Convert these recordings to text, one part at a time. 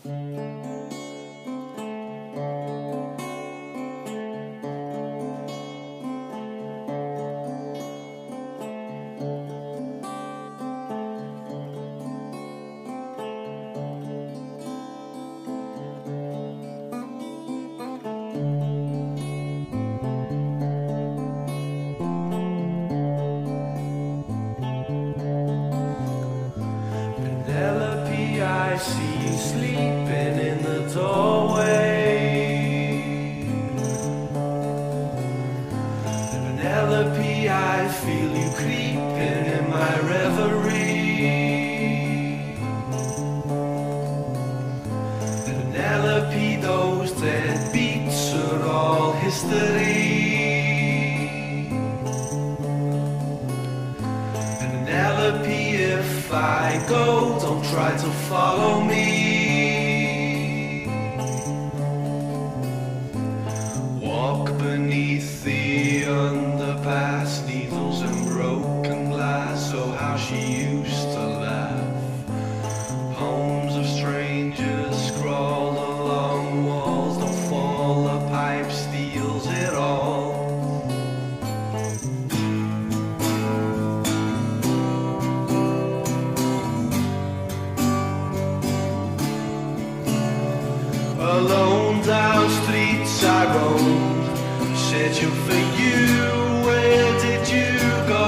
Penelope, I see you sleeping in the doorway. Penelope, I feel you creeping in my reverie. Penelope, those dead beats are all history. Penelope, if I go, don't try to follow me. Walk beneath the underpass, needles and broken glass. Oh, how she used to laugh. Poems of strangers scrawled along walls. Don't fall, the pipe steals it all. Alone down streets I roamed, searching for you, where did you go?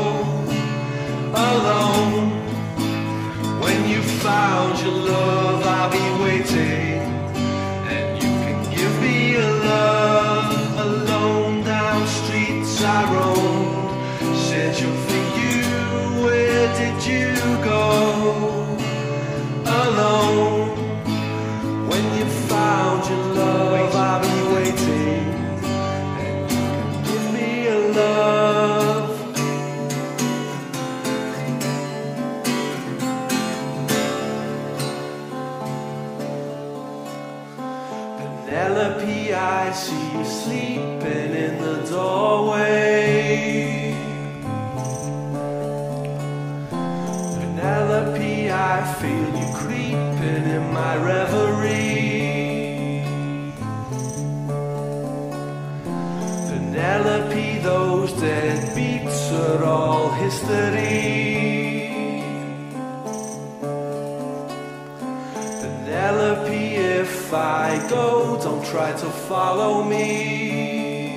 Alone, when you found your love I'll be waiting, and you can give me a love. Alone down streets I roamed, searching for you, where did you go? Alone, when you found your love, I'll be waiting, and you can give me a love. Penelope, I see you sleeping in the doorway. Penelope, I feel you creeping in my reverie. Penelope, those dead beats are all history. Penelope, if I go, don't try to follow me.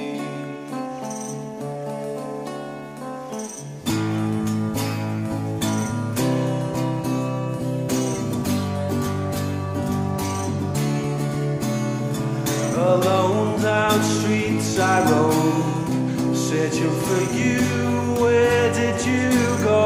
Alone down streets I roam, searching for you, where did you go?